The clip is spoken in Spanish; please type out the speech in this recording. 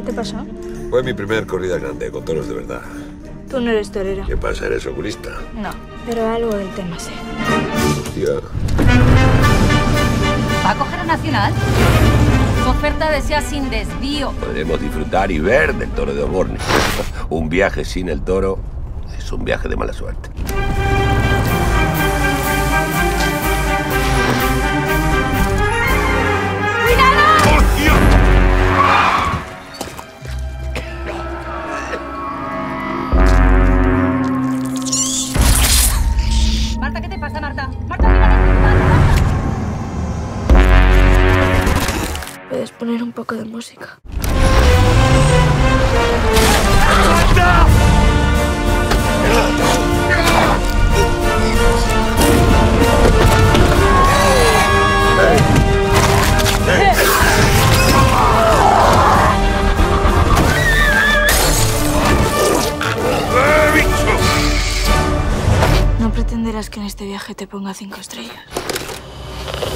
¿Qué pasó? Fue mi primer corrida grande, con toros de verdad. Tú no eres torero. ¿Qué pasa? ¿Eres oculista? No, pero algo del tema sé. Hostia. ¿Va a coger a Nacional? Su oferta desea sin desvío. Podremos disfrutar y ver del toro de Osborne. Un viaje sin el toro es un viaje de mala suerte. Marta, ¿qué te pasa, Marta? Marta, mira. ¿Puedes poner un poco de música? No pretenderás que en este viaje te ponga 5 estrellas.